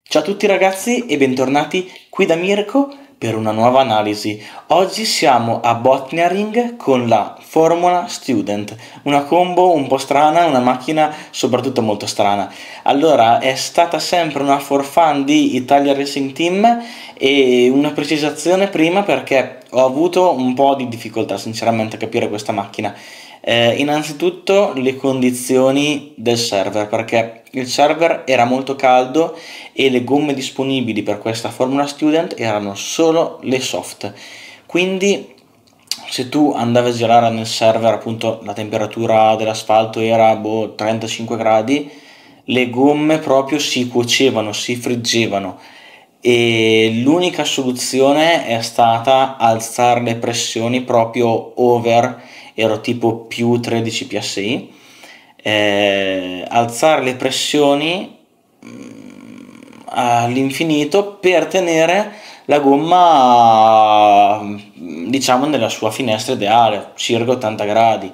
Ciao a tutti ragazzi e bentornati qui da Mirko per una nuova analisi. Oggi siamo a Botniaring con la Formula Student, una combo un po' strana, una macchina soprattutto molto strana. Allora, è stata sempre una for fun di Italia Racing Team e una precisazione prima perché ho avuto un po' di difficoltà sinceramente a capire questa macchina. Innanzitutto le condizioni del server, perché il server era molto caldo e le gomme disponibili per questa Formula Student erano solo le soft. Quindi se tu andavi a girare nel server, appunto la temperatura dell'asfalto era 35 gradi, le gomme proprio si cuocevano, si friggevano e l'unica soluzione è stata alzare le pressioni proprio over, ero tipo più 13 psi, alzare le pressioni all'infinito per tenere la gomma diciamo nella sua finestra ideale, circa 80 gradi.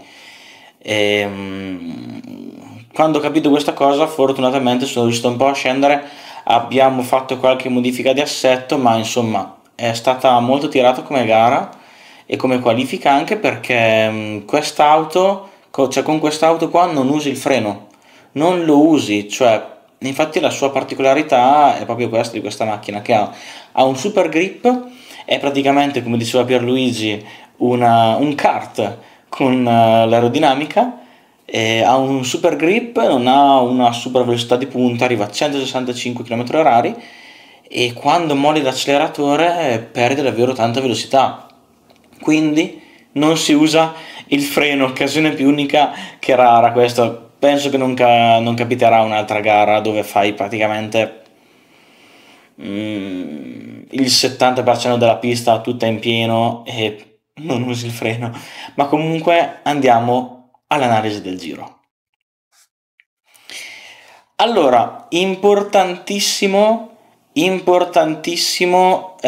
Quando ho capito questa cosa fortunatamente sono riuscito un po' a scendere, abbiamo fatto qualche modifica di assetto, ma insomma è stata molto tirata come gara e come qualifica anche perché quest'auto, cioè con quest'auto qua non usi il freno, non lo usi, cioè infatti la sua particolarità è proprio questa di questa macchina che ha un super grip, è praticamente come diceva Pierluigi un kart con l'aerodinamica, ha un super grip, non ha una super velocità di punta, arriva a 165 km/h e quando molli l'acceleratore perde davvero tanta velocità, quindi non si usa il freno, occasione più unica che rara. Questo penso che non capiterà un'altra gara dove fai praticamente il 70% della pista tutta in pieno e non usi il freno, ma comunque andiamo all'analisi del giro. Allora, importantissimo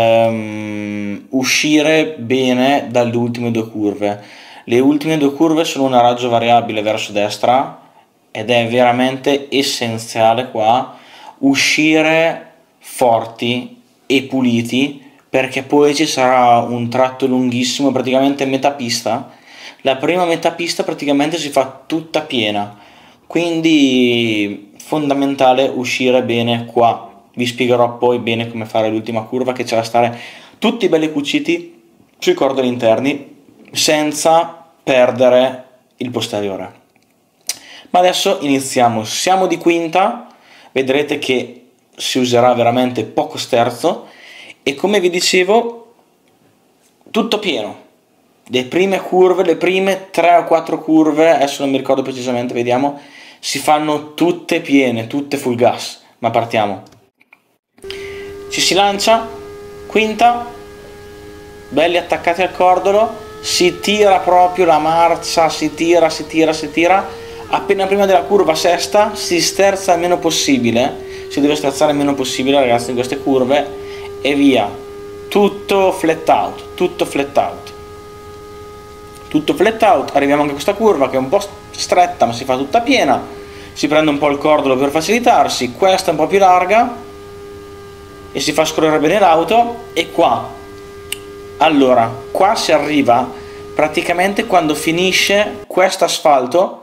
uscire bene dalle ultime due curve. Le ultime due curve sono una raggio variabile verso destra ed è veramente essenziale qua uscire forti e puliti perché poi ci sarà un tratto lunghissimo, praticamente metà pista. La prima metà pista praticamente si fa tutta piena, quindi fondamentale uscire bene qua. Vi spiegherò poi bene come fare l'ultima curva, che c'è da stare tutti belli cuciti sui cordoli interni senza perdere il posteriore. Ma adesso iniziamo, siamo di quinta, vedrete che si userà veramente poco sterzo e come vi dicevo tutto pieno. Le prime curve, le prime 3 o 4 curve, adesso non mi ricordo precisamente, vediamo, si fanno tutte piene, tutte full gas, ma partiamo. Ci si lancia, quinta, belli attaccati al cordolo, si tira proprio la marcia, si tira, appena prima della curva sesta si sterza il meno possibile, si deve sterzare il meno possibile ragazzi in queste curve e via, tutto flat out, arriviamo anche a questa curva che è un po' stretta ma si fa tutta piena, si prende un po' il cordolo per facilitarsi, questa è un po' più larga e si fa scorrere bene l'auto e qua si arriva praticamente quando finisce questo asfalto,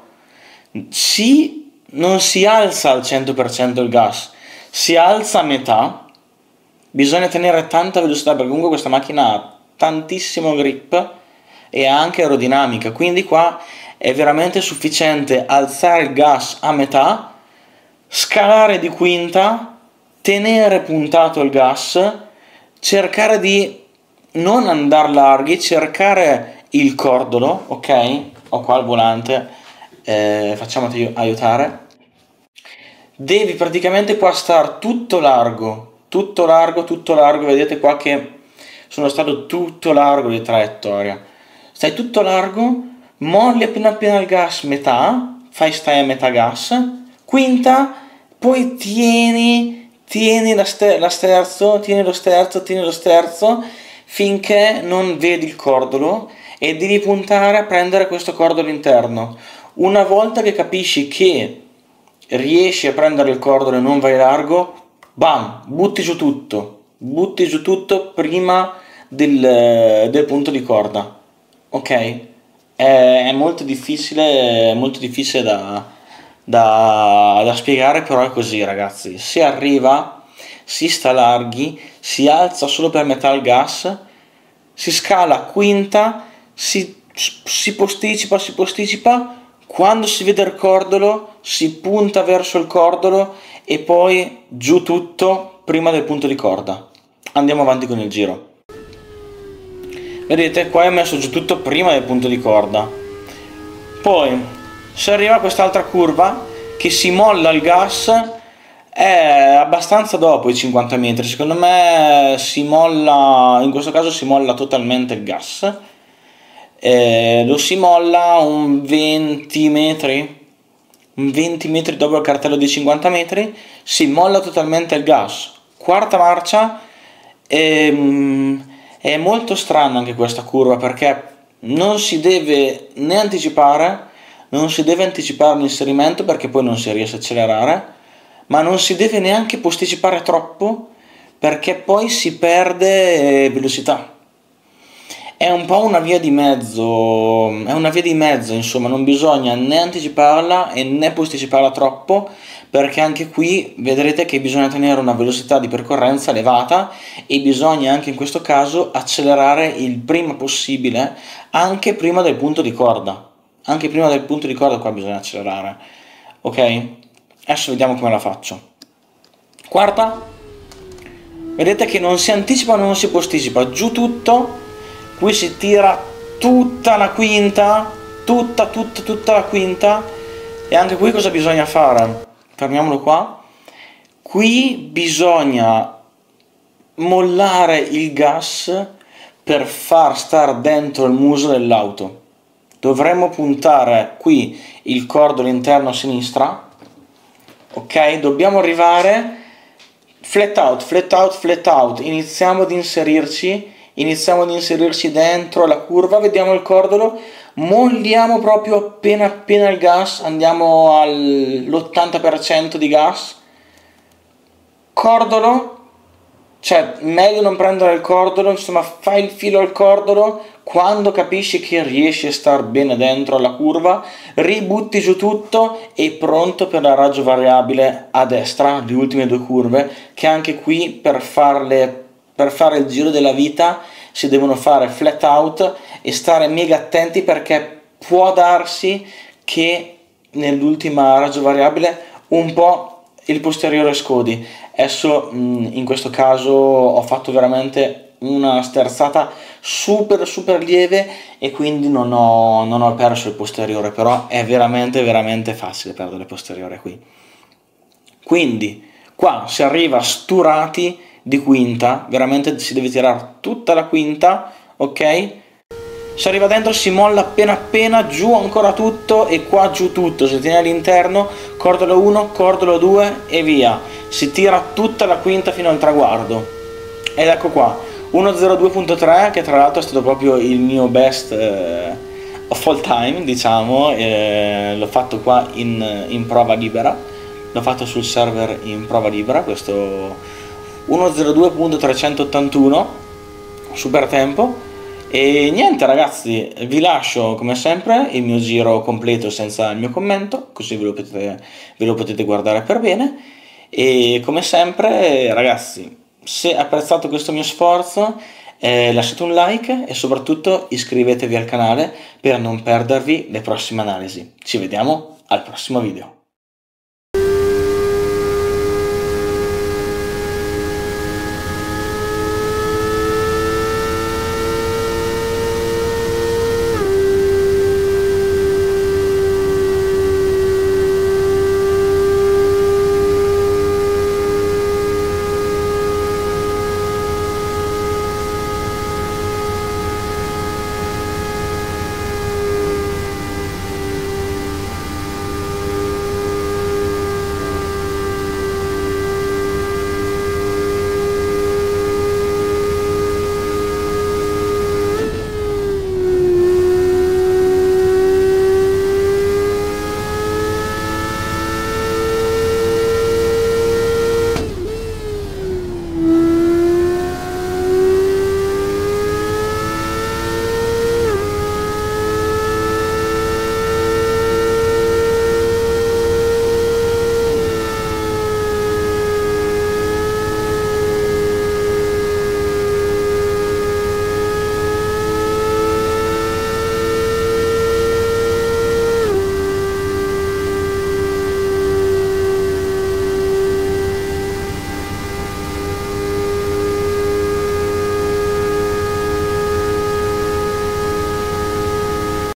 non si alza al 100% il gas, si alza a metà, bisogna tenere tanta velocità perché comunque questa macchina ha tantissimo grip e ha anche aerodinamica, quindi qua è veramente sufficiente alzare il gas a metà, scalare di quinta, tenere puntato il gas, cercare di non andare larghi, cercare il cordolo, ok? Ho qua il volante, facciamoti aiutare. Devi praticamente qua star tutto largo, vedete qua che sono stato tutto largo di traiettoria. Stai tutto largo, molli appena il gas metà, stai a metà gas, quinta, poi tieni lo sterzo finché non vedi il cordolo e devi puntare a prendere questo cordolo interno. Una volta che capisci che riesci a prendere il cordolo e non vai largo, bam, butti giù tutto prima del punto di corda, ok? È molto difficile da spiegare, però è così, ragazzi. Si arriva, si sta larghi, si alza solo per metà il gas, si scala a quinta, si posticipa, quando si vede il cordolo si punta verso il cordolo e poi giù tutto prima del punto di corda. Andiamo avanti con il giro. Vedete, qua ho messo giù tutto prima del punto di corda. Poi si arriva a quest'altra curva che si molla il gas, è abbastanza dopo i 50 metri. Secondo me si molla, in questo caso si molla totalmente il gas. Lo si molla un 20 metri, dopo il cartello di 50 metri, si molla totalmente il gas. Quarta marcia. È molto strana anche questa curva, perché non si deve né anticipare, non si deve anticipare l'inserimento perché poi non si riesce a accelerare, ma non si deve neanche posticipare troppo perché poi si perde velocità. È un po' una via di mezzo, insomma, non bisogna né anticiparla e né posticiparla troppo, perché anche qui vedrete che bisogna tenere una velocità di percorrenza elevata e bisogna anche in questo caso accelerare il prima possibile, anche prima del punto di corda. Anche prima del punto di corda qua bisogna accelerare, ok? Adesso vediamo come la faccio. Quarta, vedete che non si anticipa, non si posticipa, giù tutto. Qui si tira tutta la quinta, tutta la quinta, e anche qui cosa bisogna fare? Fermiamolo qua. Qui bisogna mollare il gas per far stare dentro il muso dell'auto. Dovremmo puntare qui il cordolo interno a sinistra, ok? Dobbiamo arrivare flat out, iniziamo ad inserirci dentro la curva, vediamo il cordolo, molliamo proprio appena il gas, andiamo all'80% di gas, cordolo, cioè meglio non prendere il cordolo, insomma fai il filo al cordolo, quando capisci che riesci a star bene dentro alla curva, ributti giù tutto e pronto per la raggio variabile a destra, le ultime due curve, che anche qui per fare il giro della vita si devono fare flat out e stare mega attenti, perché può darsi che nell'ultima raggio variabile un po' il posteriore scodi. Adesso in questo caso ho fatto veramente una sterzata super lieve e quindi non ho perso il posteriore, però è veramente facile perdere il posteriore qui. Quindi qua si arriva sturati di quinta, veramente si deve tirare tutta la quinta, ok? Si arriva dentro, si molla appena, giù ancora tutto e qua giù tutto, si tiene all'interno, cordolo 1, cordolo 2 e via. Si tira tutta la quinta fino al traguardo. Ed ecco qua, 1.02.3, che tra l'altro è stato proprio il mio best of all time, diciamo, l'ho fatto qua in prova libera, l'ho fatto sul server in prova libera, questo 1.02.381, super tempo. E niente ragazzi, vi lascio come sempre il mio giro completo senza il mio commento, così ve lo potete guardare per bene. E come sempre ragazzi, se apprezzate questo mio sforzo, lasciate un like e soprattutto iscrivetevi al canale per non perdervi le prossime analisi. Ci vediamo al prossimo video.